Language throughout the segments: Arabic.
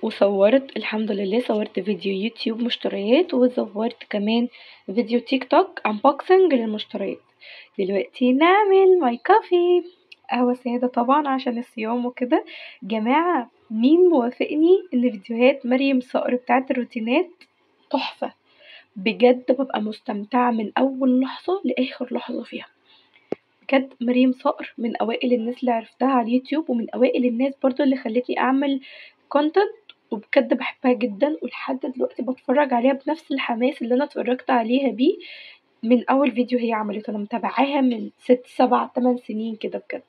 وصورت الحمد لله، صورت فيديو يوتيوب مشتريات، وصورت كمان فيديو تيك توك انبوكسنج للمشتريات. دلوقتي نعمل ماي كوفي، قهوة سادة طبعا عشان الصيام وكده. جماعة مين موافقني ان فيديوهات مريم صقر بتاعت الروتينات تحفة بجد، ببقى مستمتعة من اول لحظة لاخر لحظة فيها. بجد مريم صقر من اوائل الناس اللي عرفتها على اليوتيوب، ومن اوائل الناس برضو اللي خلتني اعمل كونتنت، وبجد بحبها جدا، ولحد دلوقتي بتفرج عليها بنفس الحماس اللي انا اتفرجت عليها بيه من اول فيديو هي عملته. انا متابعاها من 6 7 8 سنين كده بجد.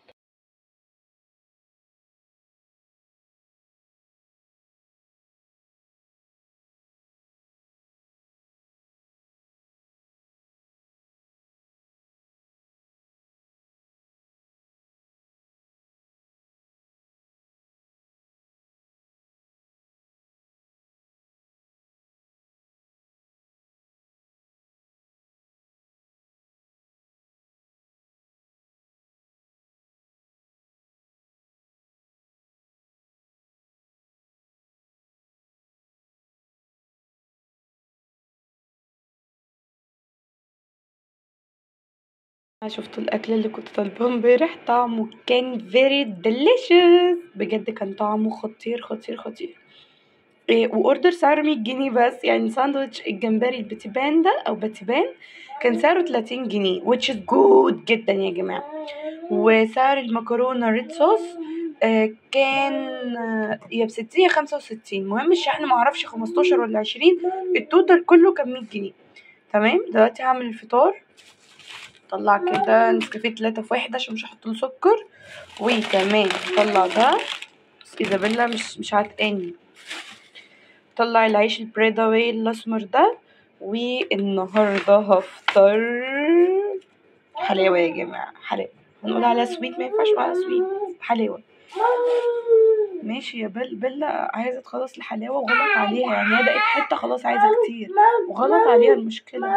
انا شفت الاكل اللي كنت طالباه امبارح، طعمه كان very delicious بجد، كان طعمه خطير خطير خطير. واوردر سعره 100 جنيه بس، يعني ساندوتش الجمبري البتيبان ده او بتيبان كان سعره 30 جنيه which is good جدا يا جماعة. وسعر المكرونة ريد صوص كان يا ب60 يا 65، مهم الشحن معرفش 15 ولا 20، التوتال كله كان 100 جنيه. تمام، دلوقتي هعمل الفطار. طلع كده نسكافيه 3 في 1 عشان مش هحطله سكر، وكمان طلع ده ايزابيلا مش عتقاني. طلع العيش البريداوي الاسمر ده. والنهارده هفطر حلاوه يا جماعه، حلاوه. هنقول على سويت، ما ينفعش على سويت، حلاوه. ماشي يا بيلا عايزه تخلص الحلاوه وغلط عليها، يعني هي دقت حته خلاص عايزه كتير وغلط عليها المشكله.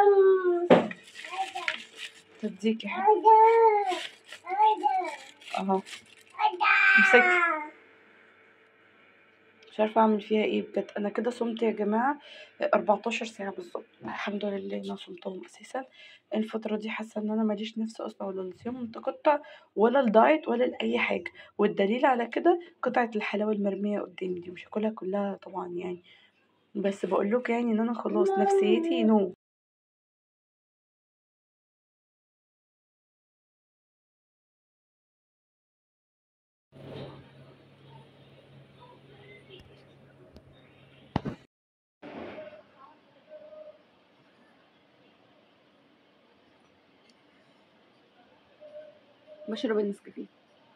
تديك يا حبيبتي اهو، امسكي. مش عارفه اعمل فيها ايه بجد. انا كده صمت يا جماعه 14 ساعه بالظبط، الحمد لله انا صمتهم اساسا. الفتره دي حاسه ان انا ماليش نفس اصلا، ولا الصيام متقطع ولا الدايت ولا لاي حاجه. والدليل على كده قطعه الحلاوه المرميه قدامي دي، مش هاكلها كلها طبعا يعني، بس بقول لكم يعني ان انا خلاص نفسيتي نو. بشرب النسكافيه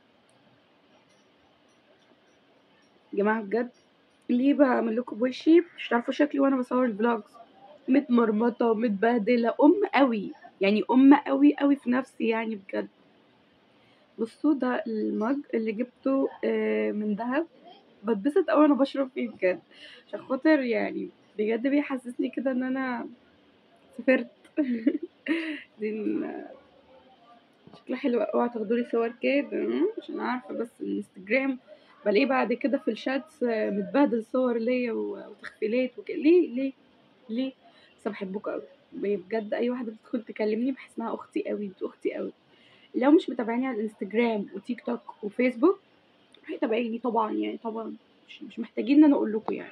يا جماعه بجد. ليه بعمل لكم بوشي؟ مش تعرفوا شكلي وانا بصور الفلوجز متمرمطه ومتبهدله قوي، يعني قوي قوي في نفسي يعني بجد. بصوا ده المج اللي جبته من دهب، بتبسط قوي وانا بشرب فيه بجد، عشان خاطر يعني بجد بيحسسني كده ان انا سافرت. دي شكلها حلو قوي، تاخدولي صور كده عشان عارفه بس الانستجرام بلاقيه بعد كده في الشاتس متبهدل صور ليا وتخفيلات وكده. ليه بس بحبكوا قوي بجد. اي واحده بتدخل تكلمني بحس انها اختي قوي، انتوا اختي قوي. لو مش متابعيني على الانستجرام وتيك توك وفيسبوك روحي تابعيني طبعا، يعني طبعا مش محتاجين ان انا اقول لكم يعني.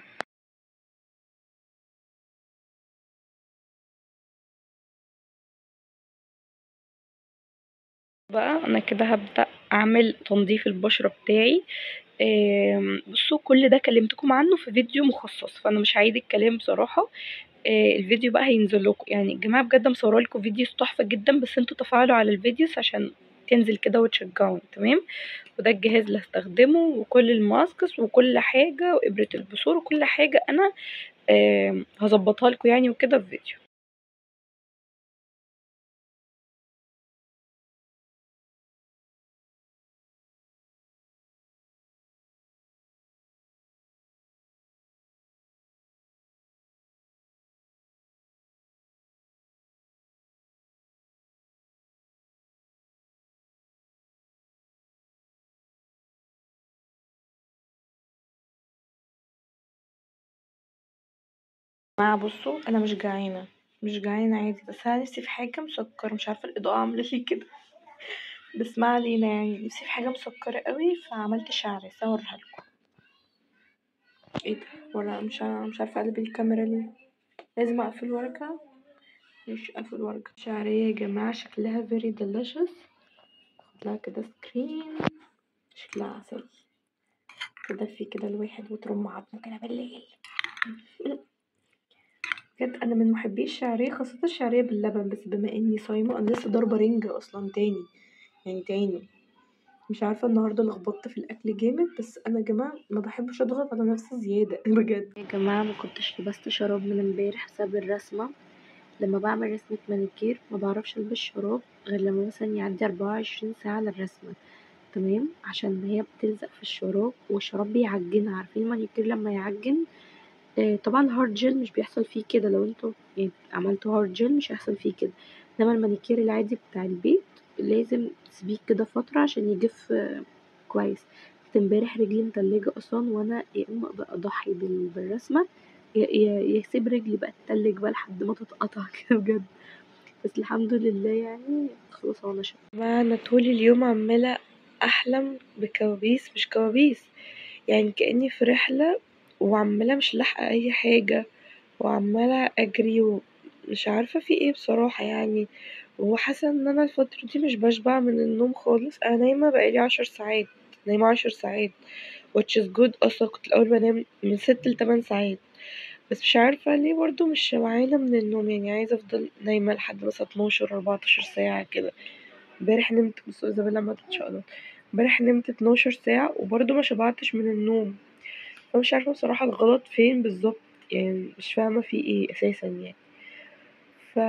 بقى انا كده هبدأ اعمل تنظيف البشرة بتاعي. بصوا كل ده كلمتكم عنه في فيديو مخصص، فانا مش هعيد الكلام بصراحة. الفيديو بقى هينزل لكم، يعني يا جماعة بجد مصوره لكم فيديوز تحفة جدا، بس انتوا تفاعلوا على الفيديوز عشان تنزل كده وتشجعوني. تمام، وده الجهاز اللي هستخدمه وكل الماسكس وكل حاجة وإبرة البثور وكل حاجة أنا هظبطها لكم يعني وكده في فيديو. بصوا انا مش جعانه، مش جعانه عادي، بس انا نفسي في حاجه مسكره، مش عارفه الاضاءه عملت لي كده، بس ما علينا. يعني نفسي في حاجه مسكره قوي، فعملت شعري اصورها لكم. ايه ده؟ ولا مش عارفه اقلب الكاميرا ليه، لازم اقفل ورقه. مش اقفل ورقه شعريه يا جماعه، شكلها very delicious. لها كده سكرين، شكلها عسل، تدفي كده الواحد وترم عظمه كده بالليل. بجد انا من محبي الشعريه، خاصه الشعريه باللبن، بس بما اني صايمه انا لسه ضاربه رنج اصلا تاني، يعني تاني. مش عارفه النهارده لخبطت في الاكل جامد، بس انا يا جماعه ما بحبش اضغط على نفسي زياده بجد يا جماعه. ما كنتش لبست شراب من امبارح بسبب الرسمه. لما بعمل رسمه مانيكير ما بعرفش البس شراب غير لما مثلا يعدي 24 ساعه للرسمه، تمام؟ عشان هي بتلزق في الشراب والشراب بيعجنها. عارفين المانيكير لما يعجن؟ طبعا الهارد جel مش بيحصل فيه كده، لو انتوا يعني عملتوا هارد جel مش هيحصل فيه كده، انما المانيكير العادي بتاع البيت لازم تسيبيه كده فترة عشان يجف كويس. كنت امبارح رجلي متلجة اصلا، وانا يا اما اضحي بالرسمة يا يسيب رجلي بقى تتلج بقى لحد ما تتقطع كده بجد. بس الحمد لله يعني خلاص هو نشف. ما انا طول اليوم عمالة احلم بكوابيس مش كوابيس، يعني كأني في رحلة وعمالة مش لاحقة اي حاجة، وعمالة اجري ومش عارفة في ايه بصراحة يعني. وحاسة ان انا الفترة دي مش بشبع من النوم خالص. انا نايمة بقالي 10 ساعات، نايمة 10 ساعات which is good. اصلا كنت الاول بنام من 6 ل8 ساعات، بس مش عارفة ليه برضو مش شبعانة من النوم، يعني عايزة افضل نايمة لحد مثلا 12 14 ساعة كده. امبارح نمت، بص ايزابيلا ماتت ان شاء الله، امبارح نمت 12 ساعة وبرضو ما شبعتش من النوم. فمش عارفة بصراحة الغلط فين بالظبط، يعني مش فاهمة في ايه اساسا يعني. ف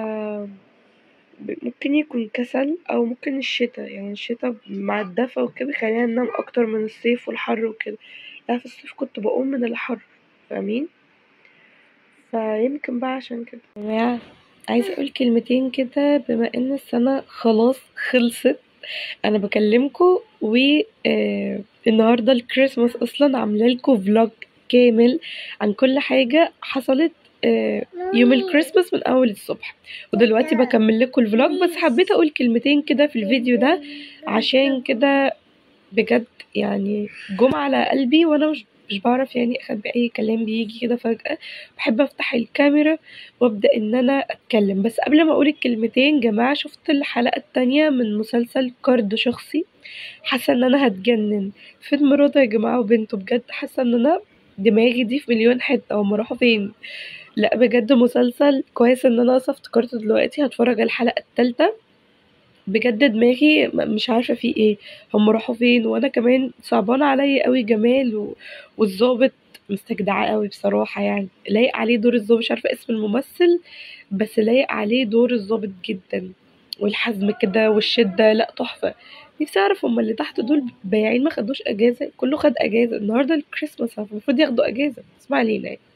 ممكن يكون كسل او ممكن الشتا، يعني الشتا مع الدفا وكده خلينا ننام اكتر من الصيف والحر وكده. لا في الصيف كنت بقوم من الحر، فاهمين؟ فيمكن بقى عشان كده يا جماعة عايزة اقول كلمتين كده بما ان السنة خلاص خلصت. انا بكلمكم و النهارده الكريسماس اصلا عامله لكم فلوج كامل عن كل حاجه حصلت يوم الكريسماس من اول الصبح، ودلوقتي بكمل لكم الفلوج. بس حبيت اقول كلمتين كده في الفيديو ده عشان كده بجد يعني جم على قلبي، وانا مش بعرف يعني اخبي اي كلام بيجي كده فجأة. بحب افتح الكاميرا وابدأ ان انا اتكلم. بس قبل ما اقول الكلمتين جماعة، شفت الحلقة التانية من مسلسل قرض شخصي؟ حاسة ان انا هتجنن. فين مراته يا جماعة وبنته؟ بجد حاسة ان انا دماغي دي في مليون حتة، هما راحوا فين؟ لا بجد مسلسل كويس ان انا اصلا افتكرته دلوقتي. هتفرج على الحلقة التالتة. بجد دماغي مش عارفة في ايه، هم راحوا فين؟ وانا كمان صعبان عليا قوي جمال والظابط مستجدعاه قوي بصراحة، يعني لايق عليه دور الظابط. مش عارفة اسم الممثل بس لايق عليه دور الظابط جدا، والحزم كده والشدة، لا تحفة. نفسي اعرف هما اللي تحت دول بايعين ما خدوش اجازة؟ كله خد اجازة النهاردة الكريسماس، المفروض ياخدوا اجازة. اسمع علينا يعني.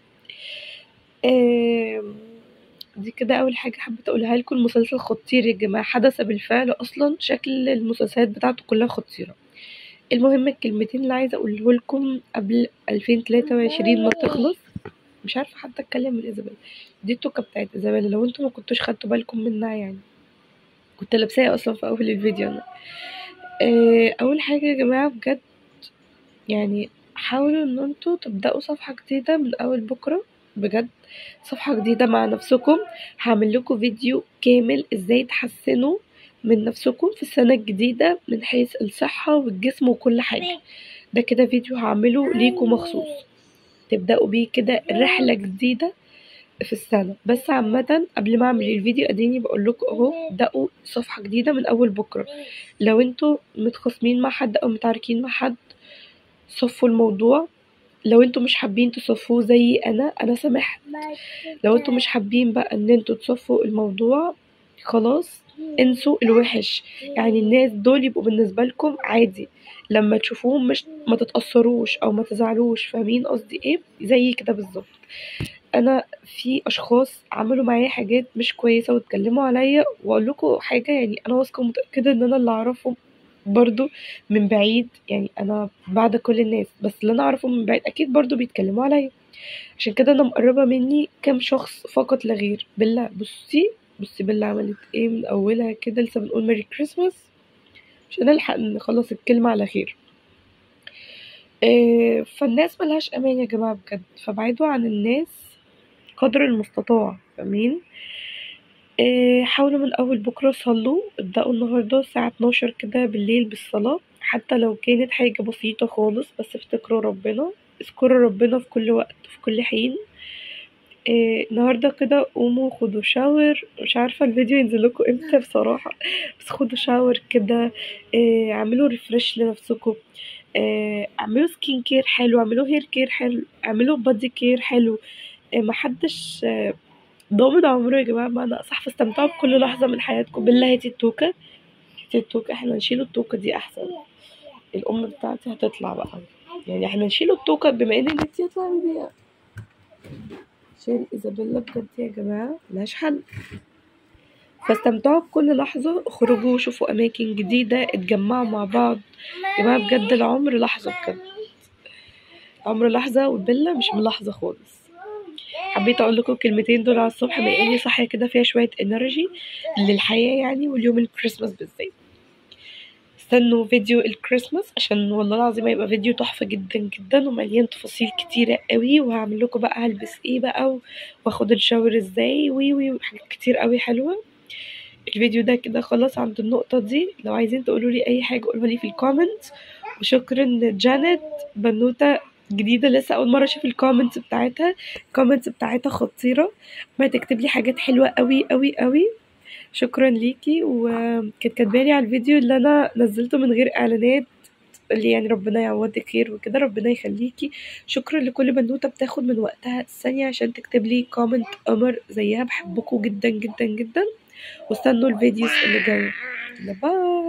آم، دي كده اول حاجه حبيت اقولها لكم. المسلسل خطير يا جماعه، حدث بالفعل، اصلا شكل المسلسلات بتاعته كلها خطيره. المهم الكلمتين اللي عايزه اقوله لكم قبل 2023 ما تخلص، مش عارفه حتى اتكلم من ايزابيل. دي التوكه بتاعت ايزابيل لو انتم ما كنتوش خدتوا بالكم منها، يعني كنت لابساها اصلا في اول الفيديو انا. اول حاجه يا جماعه بجد، يعني حاولوا ان انتوا تبدأوا صفحة جديدة من اول بكرة، بجد صفحة جديدة مع نفسكم. هعمل لكم فيديو كامل ازاي تحسنوا من نفسكم في السنة الجديدة من حيث الصحة والجسم وكل حاجة. ده كده فيديو هعمله ليكم مخصوص تبدأوا بيه كده رحلة جديدة في السنة. بس عامة قبل ما اعمل الفيديو اديني بقول لكم اهو، ابدأوا صفحة جديدة من اول بكرة. لو انتوا متخاصمين مع حد او متعاركين مع حد صفوا الموضوع. لو انتوا مش حابين تصفوه زي انا سامحت. لو انتوا مش حابين بقى ان انتوا تصفوا الموضوع خلاص انسوا الوحش، يعني الناس دول يبقوا بالنسبة لكم عادي. لما تشوفوهم مش ما تتأثروش او ما تزعلوش، فاهمين قصدي ايه؟ زي كده بالظبط. انا في اشخاص عملوا معايا حاجات مش كويسة واتكلموا عليا، واقول لكم حاجة يعني انا واثقة ومتأكدة ان انا اللي اعرفهم برضو من بعيد، يعني انا بعد كل الناس، بس اللي انا اعرفه من بعيد اكيد برضو بيتكلموا عليا. عشان كده انا مقربة مني كام شخص فقط لا غير. بيلا بصي، بصي بيلا عملت ايه من اولها كده، لسه بنقول ميري كريسماس مش هنلحق نخلص الكلمة على خير. فالناس ملهاش امان يا جماعة بجد، فابعدوا عن الناس قدر المستطاع، فاهمين؟ حاولوا من اول بكرة صلوا، ابدأوا النهاردة الساعة 12 كده بالليل بالصلاة، حتى لو كانت حاجة بسيطة خالص، بس افتكروا ربنا، اذكروا ربنا في كل وقت في كل حين. النهارده كده قوموا خدوا شاور، مش عارفة الفيديو ينزل لكم امتى بصراحة، بس خدوا شاور كده. اعملوا ريفرش لنفسكم، اعملوا سكين كير حلو، اعملوا هير كير حلو، اعملوا بادي كير حلو. محدش ضامن عمره يا جماعة، بمعنى أصح، فاستمتعوا بكل لحظة من حياتكم. بالله هاتي التوكة، هاتي التوكة، احنا نشيل التوكة دي أحسن. الأم بتاعتي هتطلع بقى، يعني احنا نشيل التوكة بما ان انتي هتطلعي بيها. عشان إيزابيلا بجد يا جماعة ملهاش حل. فاستمتعوا بكل لحظة، اخرجوا شوفوا أماكن جديدة، اتجمعوا مع بعض يا جماعة. بجد العمر لحظة، بجد العمر لحظة، والبلة مش ملاحظة خالص. حبيت اقول لكم الكلمتين دول على الصبح بما اني صاحيه كده فيها شويه انرجي للحياه يعني، واليوم الكريسماس بالذات. استنوا فيديو الكريسماس عشان والله العظيم هيبقى فيديو تحفه جدا جدا ومليان تفاصيل كتيره قوي، وهعمل لكم بقى هلبس ايه بقى واخد الشاور ازاي وحاجات كتير قوي حلوه. الفيديو ده كده خلاص عند النقطه دي، لو عايزين تقولوا لي اي حاجه قولوا لي في الكومنت. وشكرا جانيت، بنوته جديده لسه اول مره اشوف الكومنتس بتاعتها، الكومنتس بتاعتها خطيره، ما تكتب لي حاجات حلوه قوي قوي قوي. شكرا ليكي، وكانت كاتبالي على الفيديو اللي انا نزلته من غير اعلانات، اللي يعني ربنا يعوضك خير وكده، ربنا يخليكي. شكرا لكل بنوته بتاخد من وقتها ثانيه عشان تكتب لي كومنت قمر زيها، بحبكم جدا جدا جدا، واستنوا الفيديوز اللي جايه. باي.